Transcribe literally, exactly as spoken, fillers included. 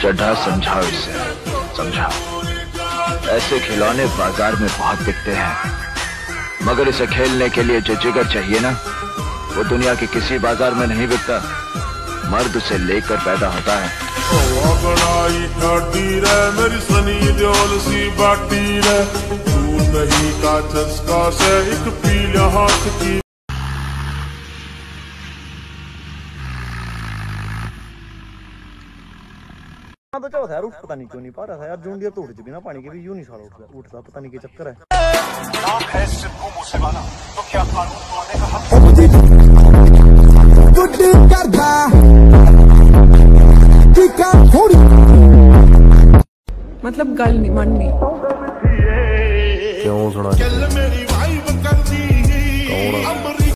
चढ़ा समझाओ इसे, समझाओ। ऐसे खिलौने बाजार में बहुत बिकते हैं, मगर इसे खेलने के लिए जो जिगर चाहिए ना, वो दुनिया के किसी बाजार में नहीं बिकता। मर्द उसे लेकर पैदा होता है। मेरी सनी देओल सी बाटी रे, दूध दही का चस्का से एक पीला हाथ की। बचा था यार, उठ पता नहीं क्यों नहीं पा रहा था यार। जूंडिया तो उठ चुकी ना पानी के भी, यूं नहीं सारा उठता उठता पता नहीं क्या चक्कर है। तो क्या कानून तोड़ने का हक मतलब गल नहीं मननी क्यों सुना